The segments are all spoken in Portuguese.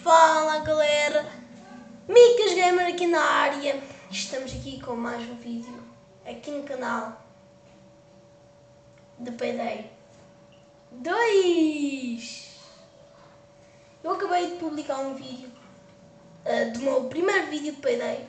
Fala galera, Micas Gamer aqui na área. Estamos aqui com mais um vídeo aqui no canal de Payday 2. Eu acabei de publicar um vídeo do meu primeiro vídeo de Payday.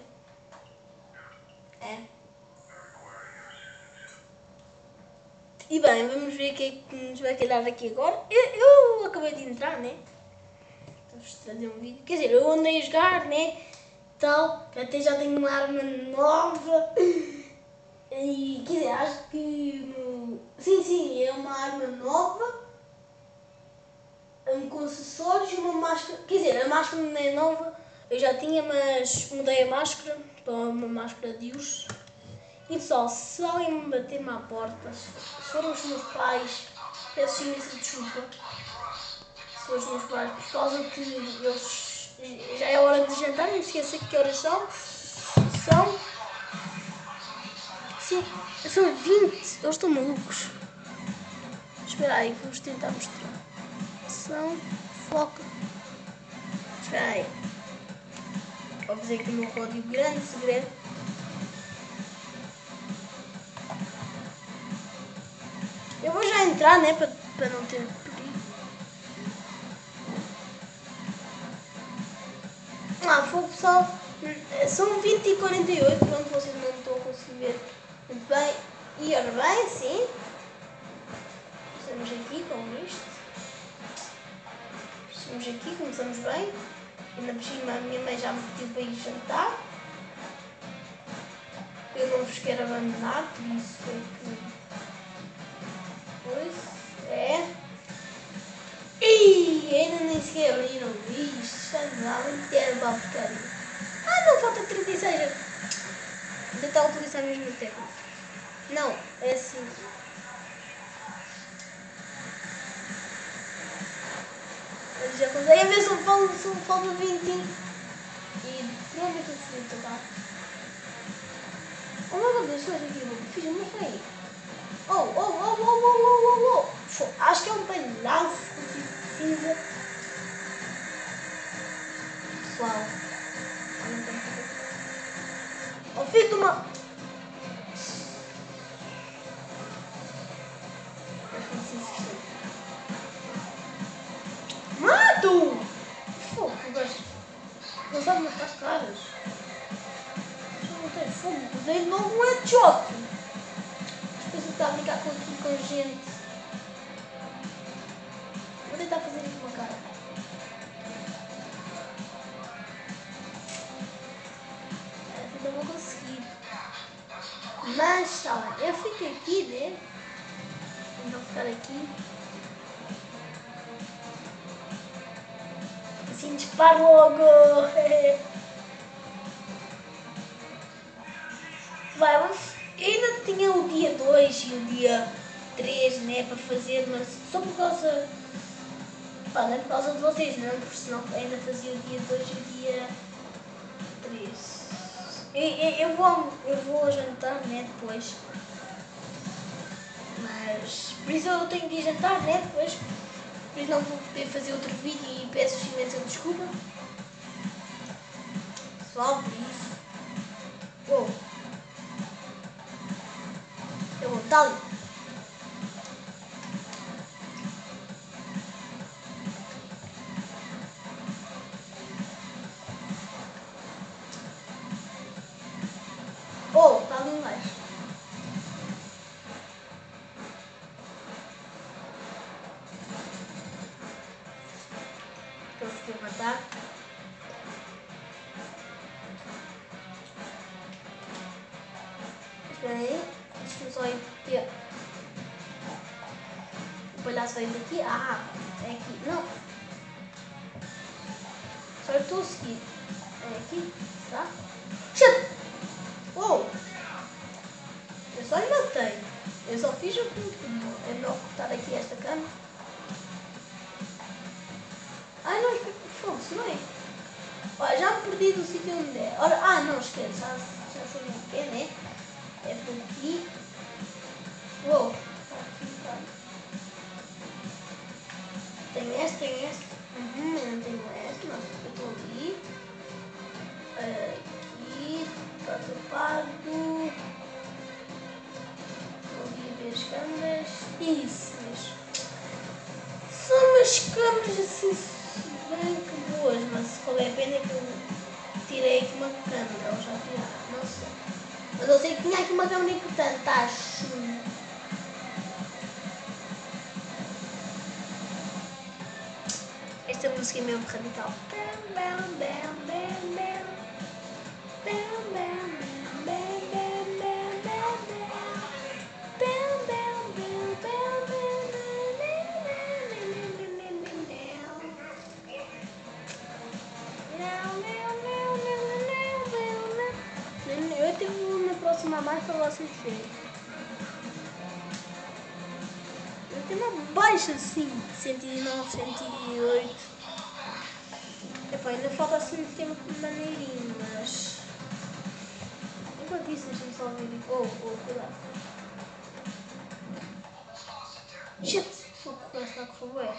E bem, vamos ver o que é que nos vai calhar aqui agora. Eu acabei de entrar, né? Vamos trazer um vídeo. Quer dizer, eu andei a jogar, né? Tal, que até já tenho uma arma nova. E quer dizer, acho que sim, é uma arma nova. Com acessórios e uma máscara. Quer dizer, a máscara não é nova. Eu já tinha, mas mudei a máscara para uma máscara de urso. E pessoal, se alguém me bater-me à porta, se forem os meus pais, peço imensa desculpa. Se forem os meus pais, por causa que eles já é hora de jantar, não se esqueça que horas são. Sim, são 20, eles estão malucos. Espera aí, vamos tentar mostrar. São, foca. Espera aí. Vou fazer aqui o meu código grande, segredo. Eu vou já entrar, né, para não ter perigo. Fogo pessoal, são 20h48, pronto, vocês não estão a conseguir ver muito bem. E ora bem, sim. Estamos aqui com isto. Estamos aqui, começamos bem. Ainda por cima a minha mãe já me pediu para ir jantar. Eu não vos quero abandonar, por isso é que... Pois, é... Ih, ainda nem sequer abriram isto, está muito tempo para a porcaria. Não, falta 36. Vou tentar utilizar a mesma técnica. Não, é assim. Eu já consegui ver se falta 20. E pronto, é tudo feito, tá? Oh meu Deus, olha aqui, fiz uma feia. Oh. Acho que é um palhaço com cinza. Pessoal. Oh, filho de uma... Mato! Fogo, não sabe matar caras. Não tem fogo, dei logo um headshot. Depois eu estava a brincar com gente. Vou tentar fazer aqui uma cara. Não vou conseguir. Mas, tá, eu fico aqui, né? Vou ficar aqui. Assim, disparo logo. Vai, ainda tinha o dia 2 e o dia 3, né, para fazer, mas só por causa... Pá, não é por causa de vocês, não, porque senão ainda fazia o dia 2 e o dia 3. Eu vou jantar, né, depois. Mas, por isso eu tenho que ir jantar, né, depois. Por isso não vou poder fazer outro vídeo e peço imensa desculpa. Pessoal, por isso. Eu vou estar ali. Está ali embaixo. Consegui matar. Espera aí. Deixa-me só ir porque o palhaço vai daqui. É aqui. Não. Só estou a seguir. É aqui. Tá? Shit! Eu só lhe matei. Eu só fiz o que me pediu. É melhor cortar aqui esta cama. Não, foda-se, não é? Olha, já me perdi do sítio onde é. Ora, não, esquece. Já sei o que é, né? É por aqui. Tem esta. Não tenho esta. Não, eu estou ali. Aqui. Está tapado. Estou ali a ver as câmeras. Isso mesmo. São umas câmeras assim bem que boas, mas qual é a pena que eu tirei aqui uma câmera, ou já tiraram, não sei. Mas eu sei que tinha aqui uma câmera importante, acho. Esta música é mesmo radical. Eu tenho que me aproximar mais para vocês verem. Eu tenho uma baixa assim, 109, 108. Epá, ainda falta assim muito tempo maneirinho, mas... Enquanto isso, deixa-me só ver. Cuidado. Shit! Vou começar com o favor.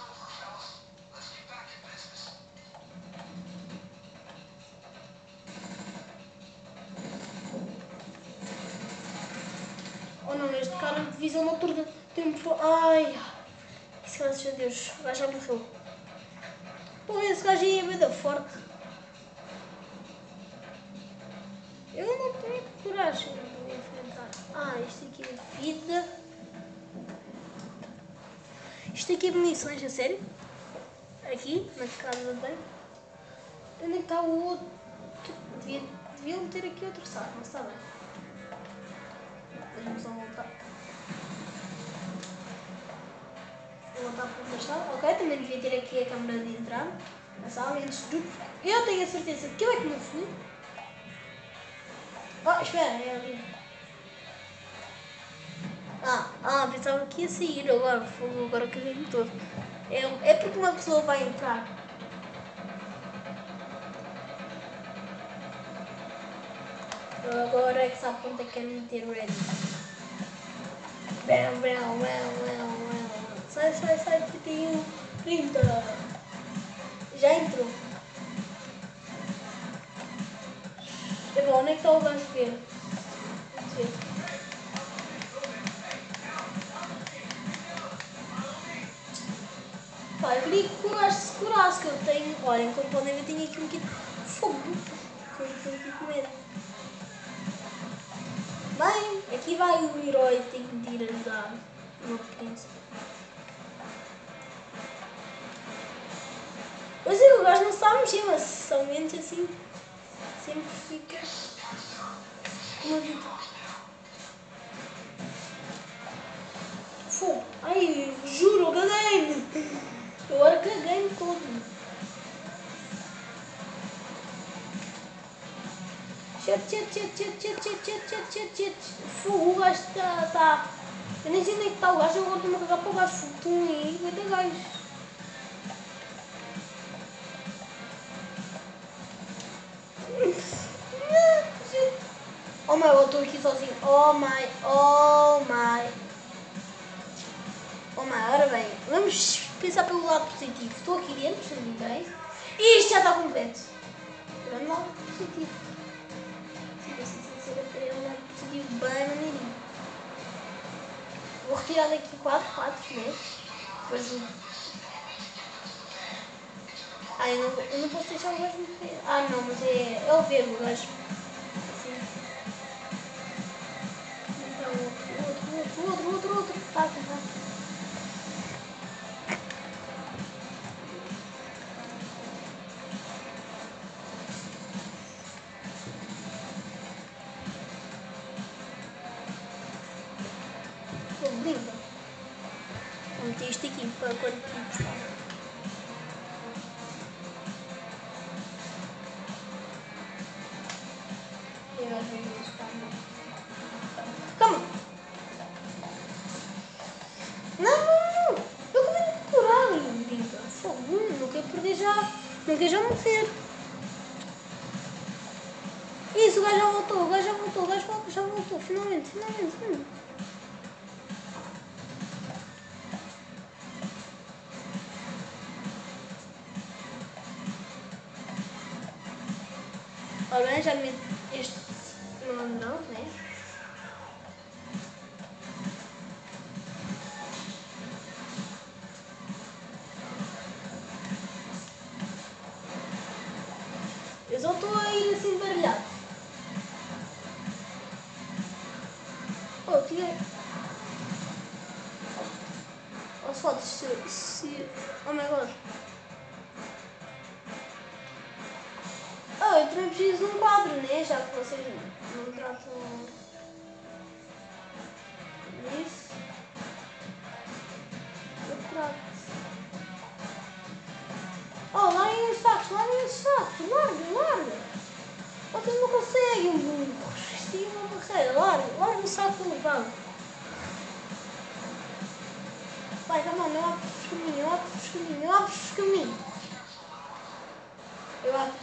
Oh não, este cara de visão noturna tem um... Ai! Isso, graças a Deus, o gajo já morreu. Pô, esse gajo aí é bem da forte. Eu não tenho coragem de enfrentar. Ah, isto aqui é vida. Isto aqui é munições, a sério? Aqui, na casa bem. Onde é que está o outro? Deviam ter aqui outro saco, mas está bem. Deixa-me só voltar. Vou voltar para onde está. Ok, também devia ter aqui a câmara de entrar na sala antes de tudo. Eu tenho a certeza que eu é que não fui. Oh, espera, é ali. Pensava que ia sair agora caguei-me todo. É porque uma pessoa vai entrar. Agora é que sabe quanto é que é meter ready. Sai, 31, 30. Já entrou. É bom, onde é que está o gajo verde? Pá, eu queria que o gajo se curasse, que eu tenho... Olha, como podem ver, tenho aqui um kit de fogo. Que eu estou aqui com medo. Bem, aqui vai o herói, tem que ir ajudar o meu príncipe. Eu sei que o gajo não sabe mexer, mas somente assim sempre fica uma vida. Fogo! Ai, juro, eu caguei-me! Agora caguei-me todo. Chat. Fogo, o gajo está. Eu nem sei onde é que está o gajo, agora estou-me a cagar para o gajo. Fogo, estão aí, vai ter gajo. Oh my, eu estou aqui sozinho. Oh my. Ora bem, vamos pensar pelo lado positivo. Estou aqui dentro, sem ninguém. E isto já está completo. Grande lado positivo. Se fosse sincera, teria um lado positivo bem maneirinho. Vou retirar daqui 4, né? Depois eu não posso deixar o gajo morrer. Não, mas é o ver o gajo. Outro. Tá. Linda. Vou meter isto aqui para quando ir buscar. Eu às vezes buscar. Calma! Não! Eu acabei de curar, linda. Fogo, não quero perder já. Não quero já morrer. Isso, o gajo já voltou, finalmente. Ora bem, já me este não, né? Eu só estou a ir assim baralhado. Oh, tinha... Oh, fotos, se... Oh my god. Oh, eu também preciso de um quadro, né? Já que vocês não tratam disso. Eu trato. Oh, larguem os sacos, larga. Vocês não conseguem, burros. Isto é uma barreira, larga o saco do banco. Vai, calma, eu abro os caminhos. Eu abro.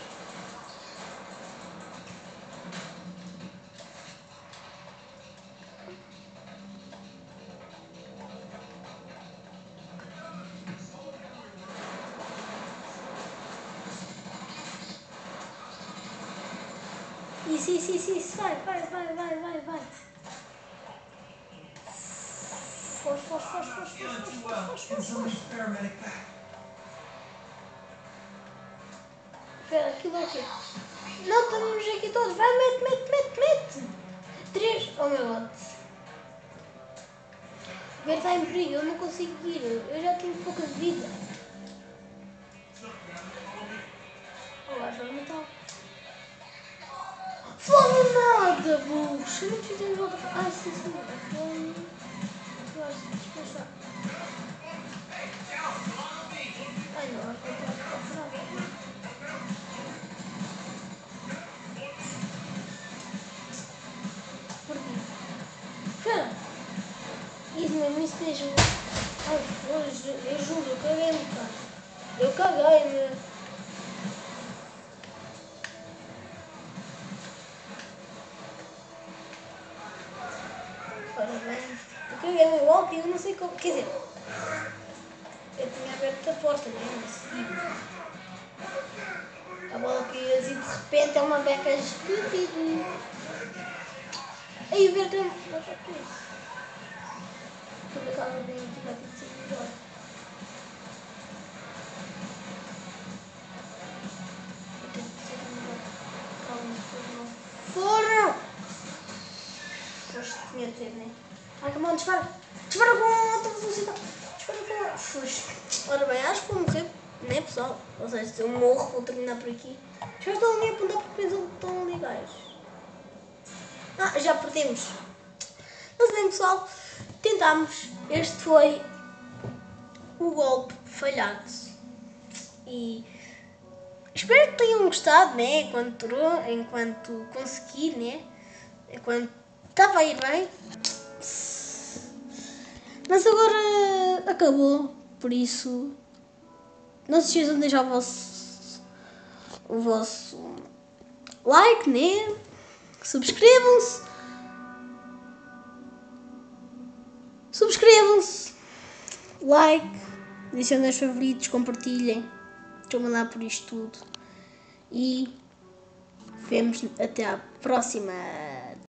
Isso, vai. Força. Espera, aquilo é o quê? Não, estamos aqui todos. Vai, mete. 3. Oh meu God. O ver está em perigo, eu não consigo ir. Eu já tenho pouca vida. Oh, acho que não está. Fome nada, burros. Eu não preciso de outra. Ai, sim. Fome. Eu acho que descansar. Ai, não, acho que não está a ficar fraco. Porquê? Espera. Isso mesmo. Ai, eu juro, eu caguei-me, cara. Eu caguei-me. Ora bem. Eu caguei-me igual que eu não sei como. Quer dizer, eu tinha aberto a porta, né? Mas a bola caiu assim de repente, é uma beca estúpida. Aí o verde é uma beca isso. Quando acaba bem, vai ter que ser melhor. Vai ter que ser melhor. Calma, depois não. Foram! Depois tinha de ter, né? Ai, come on, dispara! Dispara com alta velocidade! Dispara com alta. Fusca. Ora bem, acho que vou morrer, né, pessoal? Ou seja, se eu morro, vou terminar por aqui. Já estão ali a apontar porque pensam que estão ali gajos. Ah, já perdemos. Mas bem, pessoal, tentámos. Este foi o golpe falhado. E espero que tenham gostado, né? Enquanto consegui, né? Enquanto estava a ir bem. Mas agora acabou. Por isso, não se esqueçam de deixar o vosso like, né? Subscrevam-se. Like, adicionem os favoritos, compartilhem. Estou a mandar por isto tudo. E vemos até à próxima.